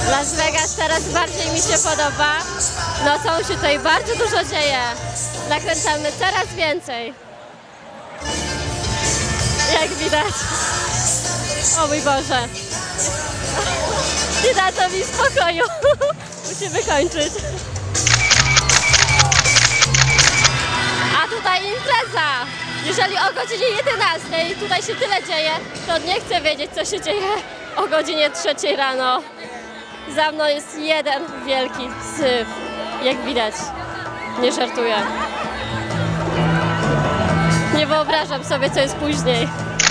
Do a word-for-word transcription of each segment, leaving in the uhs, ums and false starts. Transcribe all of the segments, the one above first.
Las Vegas teraz bardziej mi się podoba. No są się tutaj bardzo dużo dzieje. Nakręcamy coraz więcej. Jak widać. O mój Boże. Nie da to mi spokoju. Musimy kończyć. A tutaj impreza. Jeżeli o godzinie jedenastej tutaj się tyle dzieje, to nie chcę wiedzieć, co się dzieje o godzinie trzeciej rano. Za mną jest jeden wielki syf. Jak widać. Nie żartuję. Nie wyobrażam sobie, co jest później.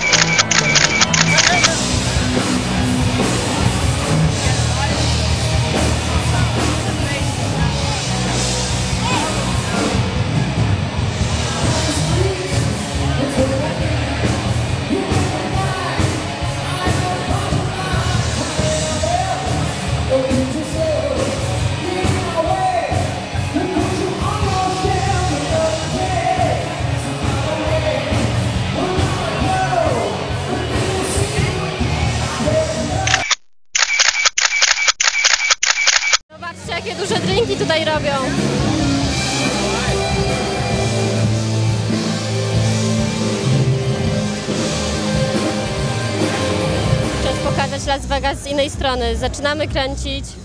Zobaczcie, jakie duże drinki tutaj robią. Czas pokazać Las Vegas z innej strony. Zaczynamy kręcić.